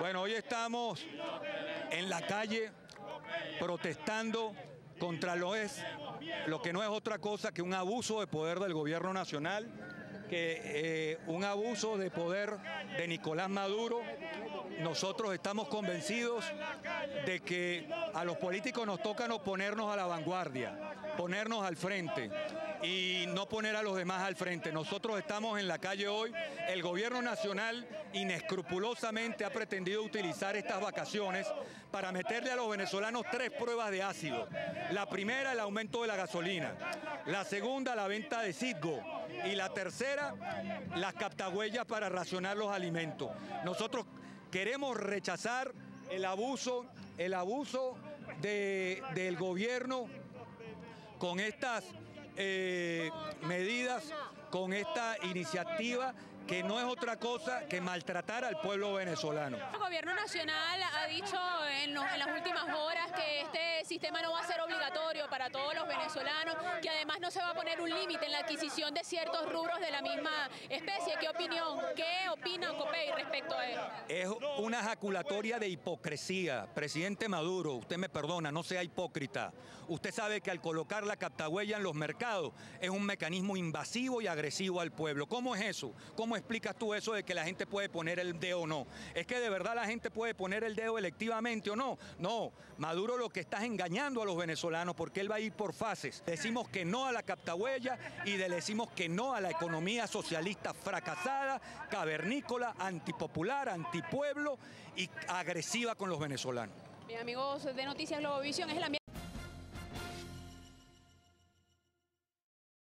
Bueno, hoy estamos en la calle protestando contra lo que no es otra cosa que un abuso de poder del gobierno nacional, un abuso de poder de Nicolás Maduro. Nosotros estamos convencidos de que a los políticos nos toca no ponernos a la vanguardia, ponernos al frente y no poner a los demás al frente. Nosotros estamos en la calle hoy. El gobierno nacional inescrupulosamente ha pretendido utilizar estas vacaciones para meterle a los venezolanos 3 pruebas de ácido. La primera, el aumento de la gasolina. La segunda, la venta de Citgo. Y la tercera, las captahuellas para racionar los alimentos. Nosotros queremos rechazar el abuso del gobierno con estas medidas, con esta iniciativa que no es otra cosa que maltratar al pueblo venezolano. El gobierno nacional ha dicho en las últimas horas que este sistema no va a ser obligatorio para todos los venezolanos, que además no se va a poner un límite en la adquisición de ciertos rubros de la misma especie. ¿Qué opina Copey respecto a eso? Es una ejaculatoria de hipocresía. Presidente Maduro, usted me perdona, no sea hipócrita. Usted sabe que al colocar la captahuella en los mercados es un mecanismo invasivo y agresivo al pueblo. ¿Cómo es eso? ¿Cómo explicas tú eso de que la gente puede poner el dedo o no? ¿Es que de verdad la gente puede poner el dedo electivamente o no? No, Maduro lo que está es engañando a los venezolanos porque él va a ir por fases. Decimos que no a la captahuella y decimos que no a la economía socialista fracasada, cavernícola, antipopular, antipueblo y agresiva con los venezolanos. Bien, amigos de Noticias Globovisión, es el ambiente.